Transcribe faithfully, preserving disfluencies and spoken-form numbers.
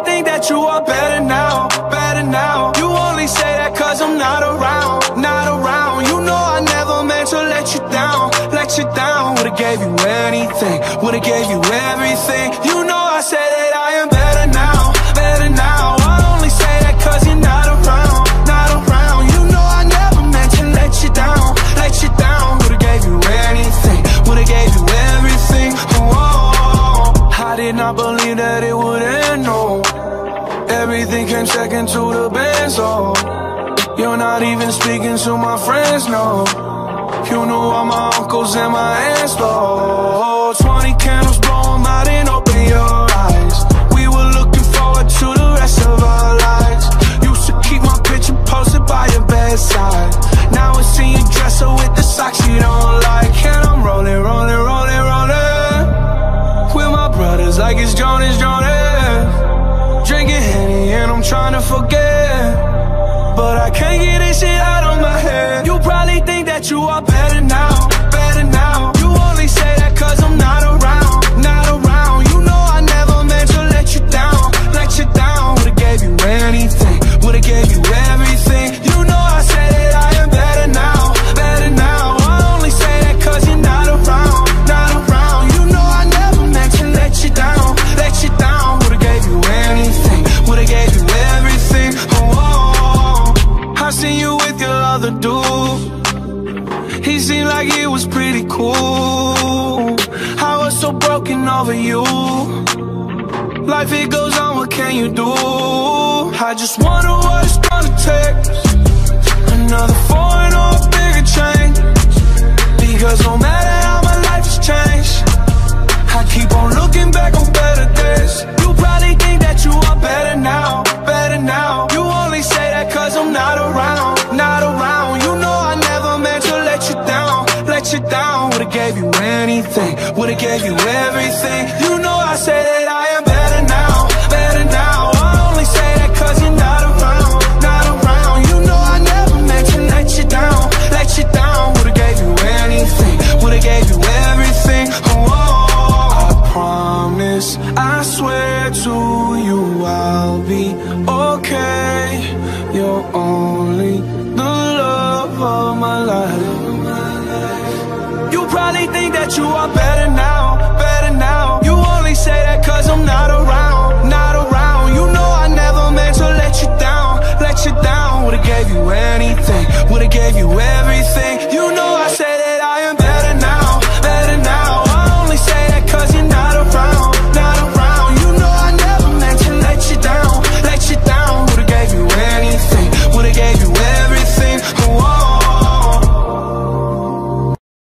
think that you are better now, better now. You only say that cause I'm not around, not around. You know I never meant to let you down, let you down. Would've gave you anything, would've gave you everything. You know I said that I am better now, better now. I only say that cause you're not around, not around. You know I never meant to let you down, let you down. Would've gave you anything, would've gave you everything. Oh, I did not believe that it would end, no. Everything came second to the best, oh. You're not even speaking to my friends, no. You knew all my uncles and my aunts, oh. Twenty candles, blow 'em out and open your eyes. We were looking forward to the rest of our lives. Used to keep my picture posted by your bedside. Now I see you dresser with the socks you don't like. And I'm rolling, rolling, rolling, rolling with my brothers like it's Jonas, Jonas. Drinking Henny and I'm trying to forget, but I can't get this shit out of my head. You probably think that you are better now, better now. You only say that cause I'm not around, not around. You know I never meant to let you down, let you down. Would've gave you anything, would've gave you everything. You know I said that I am better now, better now. I only say that cause you're not around, not around. You know I never meant to let you down, let you down. Would've gave you anything, would've gave you everything. Oh, oh. I seen you with your other dude. He seemed like he was pretty cool. I was so broken over you. Life it goes on, what can you do? I just wonder what it's gonna take. Another foreign or a bigger change. Because no matter how my life has changed, I keep on looking back on better days. You probably think that you are better now, better now. You only say that cause I'm not around, not around. You know I never meant to let you down, let you down. Would've gave you anything, would've gave you everything. You know I say that I am better now, better now. I only say that cause you're not around, not around. You know I never meant to let you down, let you down. Would've gave you anything, would've gave you everything. Oh, I promise, I swear to you I'll be okay. You're only the love of my life. You probably think that you are better now, better now. You only say that cause I'm not around, not around. You know I never meant to let you down, let you down. Would've gave you anything, would've gave you everything.